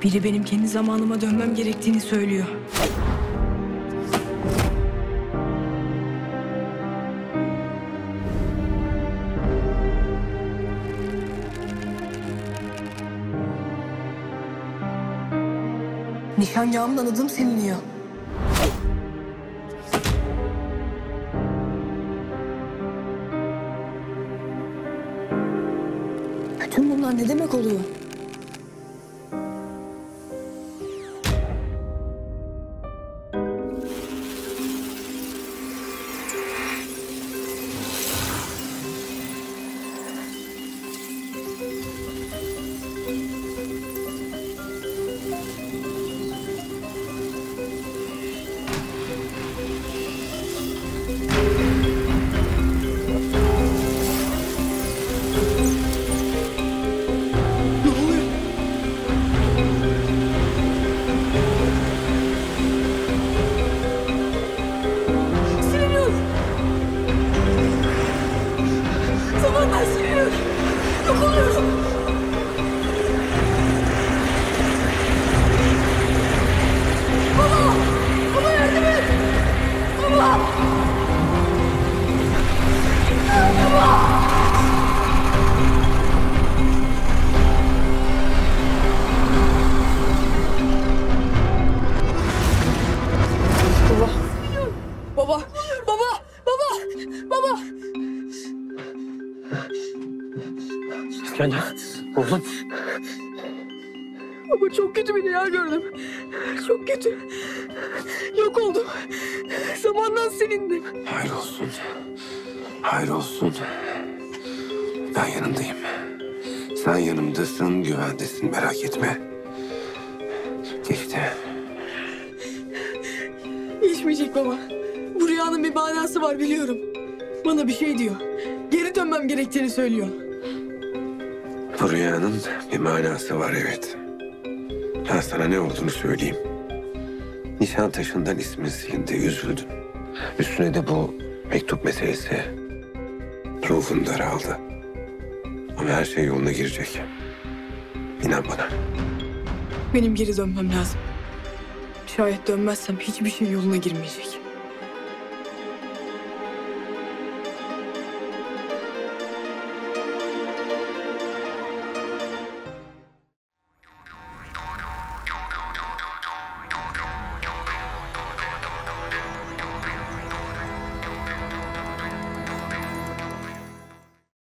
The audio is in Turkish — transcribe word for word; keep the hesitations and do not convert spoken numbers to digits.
Biri benim kendi zamanıma dönmem gerektiğini söylüyor. Nişangahımdan adım siliniyor. Bütün bunlar ne demek oluyor? Zamandan siliniyor. Yok oluyorum. Baba! Baba yardım et! Baba! Baba! Baba! Baba! Baba! Baba! Baba! İskender, oğlum. Baba çok kötü bir rüya gördüm. Çok kötü. Yok oldum. Zamandan silindim. Hayır olsun. Hayır olsun. Ben yanındayım. Sen yanımdasın, güvendesin. Merak etme. Geçti. Geçmeyecek baba. Bu rüyanın bir manası var biliyorum. Bana bir şey diyor. Geri dönmem gerektiğini söylüyor. Bu rüyanın bir manası var, evet. Ben sana ne olduğunu söyleyeyim. Nişantaşı'ndan ismin silindi, üzüldüm. Üstüne de bu mektup meselesi. Ruhun daraldı. Ama her şey yoluna girecek. İnan bana. Benim geri dönmem lazım. Şayet dönmezsem hiçbir şey yoluna girmeyecek.